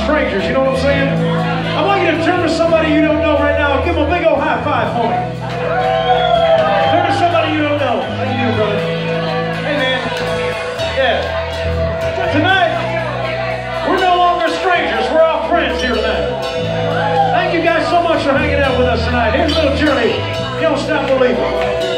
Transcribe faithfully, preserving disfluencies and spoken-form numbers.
strangers, you know what I'm saying? I want you to turn to somebody you don't know right now. Give them a big old high five for me. Turn to somebody you don't know. How you doing, brother? Hey, man. Yeah. Tonight, we're no longer strangers. We're all friends here tonight. Thank you guys so much for hanging out with us tonight. Here's a little journey. You don't stop believing.